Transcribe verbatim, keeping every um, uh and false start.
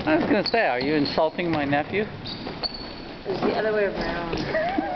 I was going to say, are you insulting my nephew? It's the other way around.